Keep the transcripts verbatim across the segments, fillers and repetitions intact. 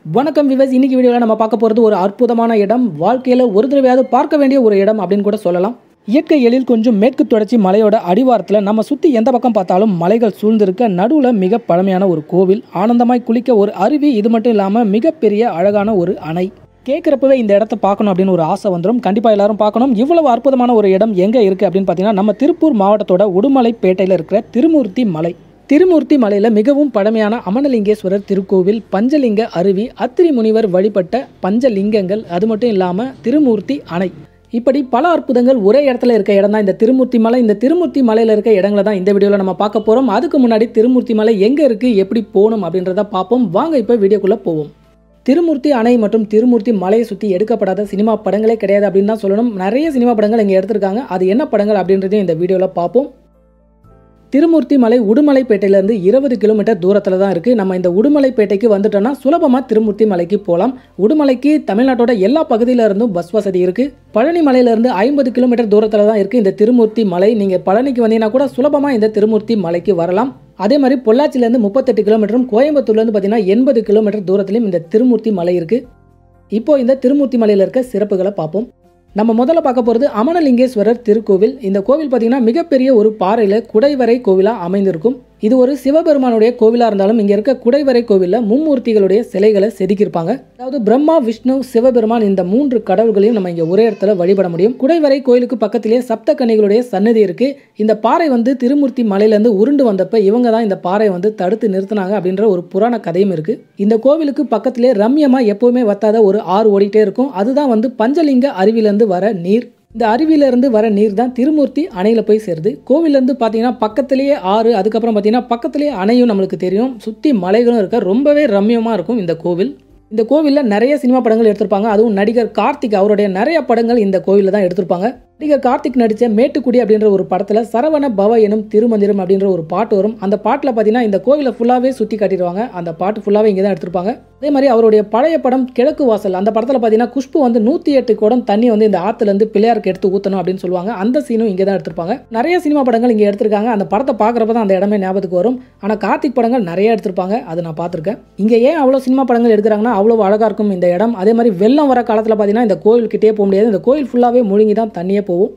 வணக்கம் விவஸ். இன்னைக்கு வீடியோவில் நம்ம பார்க்க போகிறது ஒரு அற்புதமான இடம். வாழ்க்கையில் ஒரு தடவையாவது பார்க்க வேண்டிய ஒரு இடம் அப்படின்னு கூட சொல்லலாம். இயற்கை எழில் கொஞ்சம் மேற்கு தொடர்ச்சி மலையோட அடிவாரத்தில் நம்ம சுற்றி எந்த பக்கம் பார்த்தாலும் மலைகள் சூழ்ந்திருக்க நடுவில் மிக பழமையான ஒரு கோவில், ஆனந்தமாய் குளிக்க ஒரு அருவி, இது மட்டும் இல்லாமல் மிகப்பெரிய அழகான ஒரு அணை. கேட்குறப்பவே இந்த இடத்த பார்க்கணும் அப்படின்னு ஒரு ஆசை வந்துடும். கண்டிப்பாக எல்லாரும் பார்க்கணும். இவ்வளவு அற்புதமான ஒரு இடம் எங்கே இருக்குது அப்படின்னு பார்த்தீங்கன்னா, நம்ம திருப்பூர் மாவட்டத்தோட உடுமலைப்பேட்டையில் இருக்கிற திருமூர்த்தி மலை. திருமூர்த்தி மலையில் மிகவும் பழமையான அமனலிங்கேஸ்வரர் திருக்கோவில், பஞ்சலிங்க அருவி, அத்திரி முனிவர் வழிபட்ட பஞ்சலிங்கங்கள், அது மட்டும் இல்லாமல் திருமூர்த்தி அணை, இப்படி பல அற்புதங்கள் ஒரே இடத்துல இருக்க இடம் தான் இந்த திருமூர்த்தி மலை. இந்த திருமூர்த்தி மலையில் இருக்க இடங்களை தான் இந்த வீடியோவில் நம்ம பார்க்க போகிறோம். அதுக்கு முன்னாடி திருமூர்த்தி மலை எங்கே இருக்குது, எப்படி போகணும் அப்படின்றத பார்ப்போம். வாங்க இப்போ வீடியோக்குள்ளே போவோம். திருமூர்த்தி அணை மற்றும் திருமூர்த்தி மலையை சுற்றி எடுக்கப்படாத சினிமா படங்களே கிடையாது அப்படின்னு தான் சொல்லணும். நிறைய சினிமா படங்கள் இங்கே எடுத்திருக்காங்க. அது என்ன படங்கள் அப்படின்றதையும் இந்த வீடியோவில் பார்ப்போம். திருமூர்த்தி மலை உடுமலைப்பேட்டையிலேருந்து இருபது கிலோமீட்டர் தூரத்தில் தான் இருக்குது. நம்ம இந்த உடுமலைப்பேட்டைக்கு வந்துட்டோம்னா சுலபமாக திருமூர்த்தி மலைக்கு போகலாம். உடுமலைக்கு தமிழ்நாட்டோட எல்லா பகுதியில இருந்தும் பஸ் வசதி இருக்குது. பழனி மலையிலேருந்து ஐம்பது கிலோமீட்டர் தூரத்தில் தான் இருக்குது இந்த திருமூர்த்தி மலை. நீங்கள் பழனிக்கு வந்தீங்கன்னா கூட சுலபமாக இந்த திருமூர்த்தி மலைக்கு வரலாம். அதே மாதிரி பொள்ளாச்சியிலேருந்து முப்பத்தெட்டு கிலோமீட்டரும், கோயம்புத்தூர்லேருந்து பார்த்தீங்கன்னா எண்பது கிலோமீட்டர் தூரத்திலையும் இந்த திருமூர்த்தி மலை இருக்குது. இப்போ இந்த திருமூர்த்தி மலையில் இருக்க சிறப்புகளை பார்ப்போம். நம்ம முதல்ல பார்க்க போகிறது அமனலிங்கேஸ்வரர் திருக்கோவில். இந்த கோவில் பார்த்தீங்கன்னா மிகப்பெரிய ஒரு பாறையில் குடைவரை கோவிலாக அமைந்திருக்கும். இது ஒரு சிவபெருமானுடைய கோவிலாக இருந்தாலும் இங்கே இருக்க குடைவரை கோவிலில் மும்மூர்த்திகளுடைய சிலைகளை செதுக்கியிருப்பாங்க. அதாவது பிரம்மா, விஷ்ணு, சிவபெருமான், இந்த மூன்று கடவுள்களையும் நம்ம இங்கே ஒரே இடத்துல வழிபட முடியும். குடைவரை கோயிலுக்கு பக்கத்திலேயே சப்த கன்னிகளுடைய சன்னதி இருக்குது. இந்த பாறை வந்து திருமூர்த்தி மலையிலேருந்து உருண்டு வந்தப்ப இவங்க தான் இந்த பாறையை வந்து தடுத்து நிறுத்தினாங்க அப்படின்ற ஒரு புராண கதையும் இருக்குது. இந்த கோவிலுக்கு பக்கத்திலே ரம்யமாக எப்போவுமே வத்தாத ஒரு ஆறு ஓடிட்டே இருக்கும். அதுதான் வந்து பஞ்சலிங்க அருவியிலேருந்து வர நீர். இந்த அருவியிலிருந்து வர நீர் தான் திருமூர்த்தி அணையில் போய் சேருது. கோவிலேருந்து பார்த்தீங்கன்னா பக்கத்திலேயே ஆறு, அதுக்கப்புறம் பார்த்தீங்கன்னா பக்கத்திலேயே அணையும் நம்மளுக்கு தெரியும். சுற்றி மலைகளும் இருக்க ரொம்பவே ரம்யமாக இருக்கும் இந்த கோவில். இந்த கோவிலில் நிறைய சினிமா படங்கள் எடுத்திருப்பாங்க. அதுவும் நடிகர் கார்த்திக் அவருடைய நிறைய படங்கள் இந்த கோவிலில் தான் எடுத்திருப்பாங்க. நடிகர் கார்த்திக் நடித்த மேட்டுக்குடி அப்படின்ற ஒரு படத்தில் சரவண பவ எனும் திருமந்திரம் அப்படின்ற ஒரு பாட்டு வரும். அந்த பாட்டில் பார்த்தீங்கன்னா இந்த கோவிலை ஃபுல்லாகவே சுற்றி காட்டிடுவாங்க. அந்த பாட்டு ஃபுல்லாகவே இங்கே தான் எடுத்திருப்பாங்க. அதே மாதிரி அவருடைய பழைய படம் கிழக்கு வாசல், அந்த படத்தில் பார்த்தீங்கன்னா குஷ்பு வந்து நூற்றி எட்டு குடம் தண்ணி வந்து இந்த ஆற்றுலேருந்து பிள்ளையாருக்கு எடுத்து ஊற்றணும் அப்படின்னு சொல்லுவாங்க. அந்த சீனும் இங்கே தான் எடுத்திருப்பாங்க. நிறைய சினிமா படங்கள் இங்கே எடுத்திருக்காங்க. அந்த படத்தை பார்க்குறப்ப தான் அந்த இடமே ஞாபகத்துக்கு வரும். ஆனால் கார்த்திக் படங்கள் நிறைய எடுத்திருப்பாங்க, அது நான் பார்த்துருக்கேன். இங்கே ஏன் அவ்வளோ சினிமா படங்கள் எடுக்கிறாங்கன்னா அவ்வளோ அழகாக இருக்கும் இந்த இடம். அதே மாதிரி வெள்ளம் வர காலத்தில் பார்த்தீங்கன்னா இந்த கோயில்கிட்டே போக முடியாது. இந்த கோயில் ஃபுல்லாகவே முழுங்கி தான் தண்ணியே போகும்.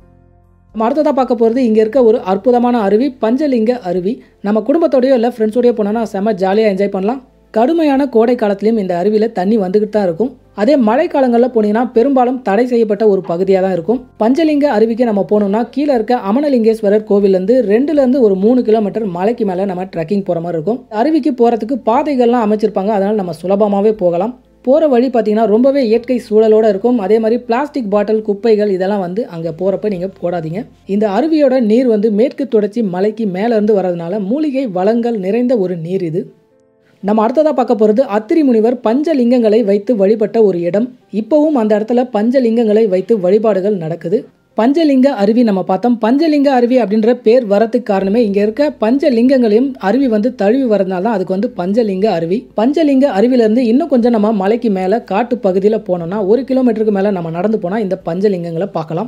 நம்ம அடுத்ததாக பார்க்க போகிறது இங்கே இருக்க ஒரு அற்புதமான அருவி, பஞ்சலிங்க அருவி. நம்ம குடும்பத்தோடையோ இல்லை ஃப்ரெண்ட்ஸோடையோ போனோன்னா செம்ம ஜாலியாக என்ஜாய் பண்ணலாம். கடுமையான கோடை காலத்துலேயும் இந்த அருவியில் தண்ணி வந்துக்கிட்டு தான் இருக்கும். அதே மழை காலங்களில் போனீங்கன்னா பெரும்பாலும் தடை செய்யப்பட்ட ஒரு பகுதியாக தான் இருக்கும். பஞ்சலிங்க அருவிக்கு நம்ம போனோம்னா கீழே இருக்க அமனலிங்கேஸ்வரர் கோவிலேருந்து ரெண்டுலேருந்து ஒரு மூணு கிலோமீட்டர் மலைக்கு மேலே நம்ம ட்ரெக்கிங் போகிற மாதிரி இருக்கும். அருவிக்கு போகிறதுக்கு பாதைகள்லாம் அமைச்சிருப்பாங்க. அதனால் நம்ம சுலபமாகவே போகலாம். போகிற வழி பார்த்தீங்கன்னா ரொம்பவே இயற்கை சூழலோடு இருக்கும். அதே மாதிரி பிளாஸ்டிக் பாட்டில், குப்பைகள் இதெல்லாம் வந்து அங்கே போகிறப்ப நீங்கள் போடாதீங்க. இந்த அருவியோட நீர் வந்து மேற்கு தொடர்ச்சி மலைக்கு மேலேருந்து வர்றதுனால மூலிகை வளங்கள் நிறைந்த ஒரு நீர் இது. நம்ம அடுத்ததாக பார்க்க போகிறது அத்திரி முனிவர் பஞ்சலிங்கங்களை வைத்து வழிபட்ட ஒரு இடம். இப்போவும் அந்த இடத்துல பஞ்சலிங்கங்களை வைத்து வழிபாடுகள் நடக்குது. பஞ்சலிங்க அருவி நம்ம பார்த்தோம். பஞ்சலிங்க அருவி அப்படின்ற பேர் வரதுக்கு காரணமே இங்கே இருக்க பஞ்சலிங்கங்களையும் அருவி வந்து தழுவி வரதுனால தான் அதுக்கு வந்து பஞ்சலிங்க அருவி. பஞ்சலிங்க அருவியிலேருந்து இன்னும் கொஞ்சம் நம்ம மலைக்கு மேலே காட்டு பகுதியில் போனோம்னா ஒரு கிலோமீட்டருக்கு மேலே நம்ம நடந்து போனால் இந்த பஞ்சலிங்கங்களை பார்க்கலாம்.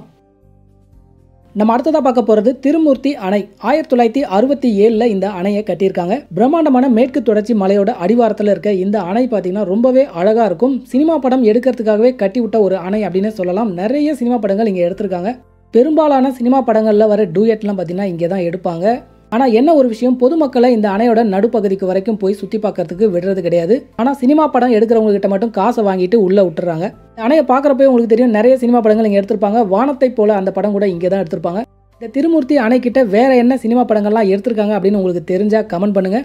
நம்ம அடுத்ததாக பார்க்க போகிறது திருமூர்த்தி அணை. ஆயிரத்தி தொள்ளாயிரத்தி அறுபத்தி ஏழில் இந்த அணையை கட்டியிருக்காங்க. பிரம்மாண்டமான மேற்கு தொடர்ச்சி மலையோட அடிவாரத்தில் இருக்க இந்த அணை பார்த்தீங்கன்னா ரொம்பவே அழகாக இருக்கும். சினிமா படம் எடுக்கிறதுக்காகவே கட்டி விட்ட ஒரு அணை அப்படின்னு சொல்லலாம். நிறைய சினிமா படங்கள் இங்கே எடுத்திருக்காங்க. பெரும்பாலான சினிமா படங்களில் வர டூயட்லாம் பார்த்தீங்கன்னா இங்கே தான் எடுப்பாங்க. ஆனால் என்ன ஒரு விஷயம், பொதுமக்களை இந்த அணையோட நடுப்பகுதிக்கு வரைக்கும் போய் சுற்றி பார்க்கறதுக்கு விடுறது கிடையாது. ஆனால் சினிமா படம் எடுக்கிறவங்க கிட்ட மட்டும் காசை வாங்கிட்டு உள்ளே விட்டுறாங்க. அணையை பார்க்குறப்பே உங்களுக்கு தெரியும், நிறைய சினிமா படங்கள் இங்கே எடுத்திருப்பாங்க. வானத்தை போல அந்த படம் கூட இங்கே தான் எடுத்திருப்பாங்க. இந்த திருமூர்த்தி அணைக்கிட்ட வேற என்ன சினிமா படங்கள்லாம் எடுத்திருக்காங்க அப்படின்னு உங்களுக்கு தெரிஞ்சால் கமெண்ட் பண்ணுங்க.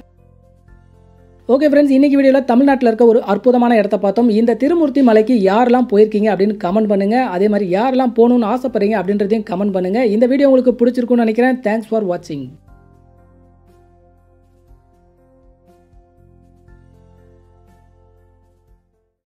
ஓகே ஃப்ரெண்ட்ஸ், இன்னைக்கு வீடியோவில் தமிழ்நாட்டில் இருக்க ஒரு அற்புதமான இடத்த பார்த்தோம். இந்த திருமூர்த்தி மலைக்கு யாரெல்லாம் போயிருக்கீங்க அப்படின்னு கமெண்ட் பண்ணுங்க. அதே மாதிரி யாரெல்லாம் போகணும்னு ஆசைப்படுறீங்க அப்படின்றதையும் கமெண்ட் பண்ணுங்க. இந்த வீடியோ உங்களுக்கு பிடிச்சிருக்குன்னு நினைக்கிறேன். தேங்க்ஸ் ஃபார் வாட்சிங்.